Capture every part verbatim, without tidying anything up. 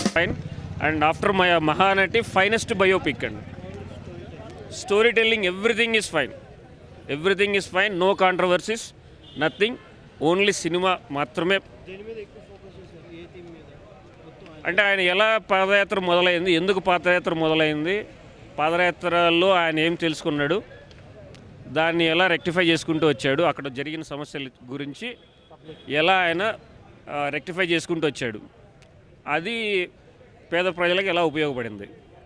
Fine and after my Mahanati finest biopic అండి. Story telling everything is fine, everything is fine, no controversies, nothing, only cinema మాత్రమే. అంటే ఆయన ఎలా పాదయాత్ర మొదలైంది, ఎందుకు పాదయాత్ర మొదలైంది, పాదయాత్రలో ఆయన ఏం తెలుసుకున్నాడు, దాన్ని ఎలా రెక్టిఫై చేసుకుంటూ వచ్చాడు, అక్కడ జరిగిన సమస్యల గురించి ఎలా ఆయన రెక్టిఫై చేసుకుంటూ వచ్చాడు, అది పేద ప్రజలకు ఎలా ఉపయోగపడింది.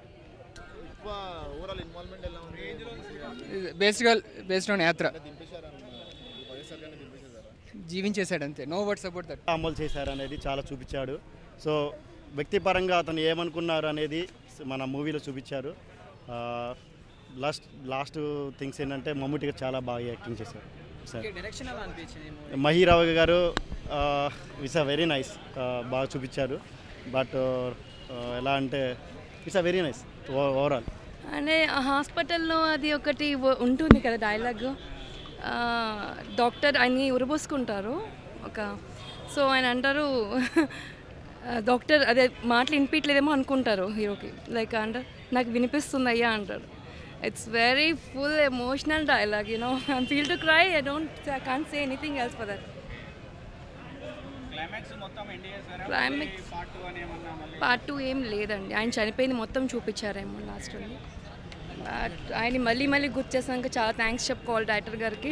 బేసికల్ బేస్డ్ ఆన్ యాత్ర జీవించేశాడు అంతే, నో వర్డ్స్ అబౌట్ దట్. అమలు చేశారు అనేది చాలా చూపించాడు. సో వ్యక్తిపరంగా అతను ఏమనుకున్నారు అనేది మన మూవీలో చూపించారు. లాస్ట్ లాస్ట్ థింగ్స్ ఏంటంటే మమ్మూటీ గారు చాలా బాగా యాక్టింగ్ చేశారు సార్. మహి రావు గారు ఇట్స్ అ వెరీ నైస్, బాగా చూపించారు. బట్ ఎలా అంటే it's a very nice overall. అంటే హాస్పిటల్లో అది ఒకటి ఉంటుంది కదా డైలాగ్, డాక్టర్ ఆయన్ని ఉరబోసుకుంటారు ఒక, సో ఆయన అంటారు డాక్టర్ అదే మాటలు వినిపించలేదేమో అనుకుంటారు హీరోకి, లైక్ అంటారు నాకు వినిపిస్తుంది అయ్యా అంటారు. It's very full emotional dialogue, you know, I feel to cry, I don't I can't say anything else for that. Climax part too ఏం లేదండి, ఆయన చనిపోయింది మొత్తం చూపించారేమో లాస్ట్ ఉంది. బట్ ఆయన మళ్ళీ మళ్ళీ గుర్తు చేసాక చాలా థ్యాంక్స్ చెప్పుకోవాలి డైరెక్టర్ గారికి.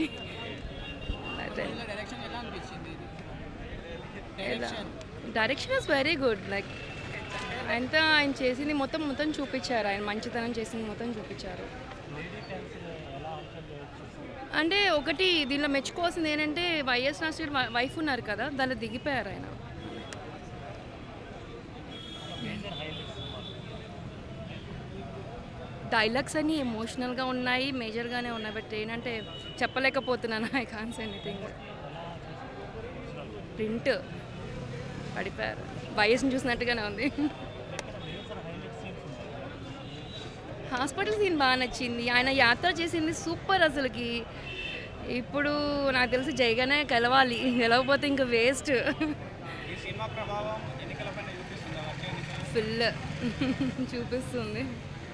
Direction is very good, like అంతా ఆయన చేసింది మొత్తం మొత్తం చూపించారు, ఆయన మంచితనం చేసింది మొత్తం చూపించారు. అంటే ఒకటి దీనిలో మెచ్చుకోవాల్సింది ఏంటంటే వైఎస్ రాజశేఖర్ వైఫ్ ఉన్నారు కదా, దానిలో దిగిపోయారు ఆయన. డైలాగ్స్ అన్నీ ఎమోషనల్గా ఉన్నాయి, మేజర్గానే ఉన్నాయి, బట్ ఏంటంటే చెప్పలేకపోతున్నాను, I can't say anything. Print పడిపోయారు, వైఎస్ని చూసినట్టుగానే ఉంది. హాస్పిటల్ సీన్ బాగా నచ్చింది, ఆయన యాత్ర చేసింది సూపర్ అసలుకి. ఇప్పుడు నాకు తెలిసి జైగానే గెలవాలి, గెలవకపోతే ఇంకా వేస్ట్. ఫుల్ చూపిస్తుంది.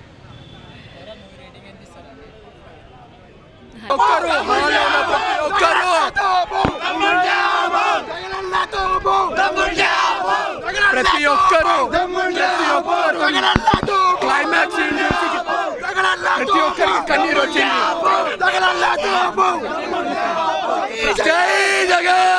ప్రతి ఒక్కరు క్లైమాక్స్ ప్రతి ఒక్కరికి కన్నీరు వచ్చింది. జై జగన్.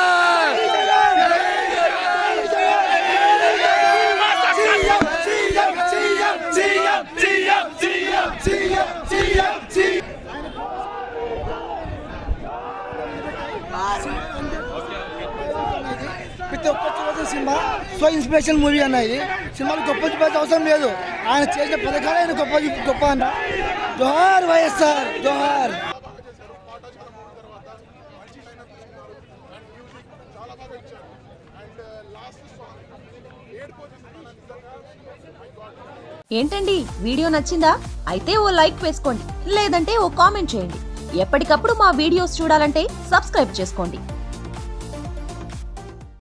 ప్రతి ఒక్క చూడాల్సిన సినిమా సో ఇన్స్పిరేషన్ మూవీ అన్న. ఇది సినిమాలు గొప్ప చూపాల్సిన అవసరం లేదు, ఆయన చేసిన పథకాలు ఆయన గొప్ప గొప్ప అన్న. జోహార్ వైఎస్ఆర్, జోహార్. ఏంటండి వీడియో నచ్చిందా? అయితే ఓ లైక్ వేసుకోండి, లేదంటే ఓ కామెంట్ చేయండి. ఎప్పటికప్పుడు మా వీడియోస్ చూడాలంటే సబ్స్క్రైబ్ చేసుకోండి.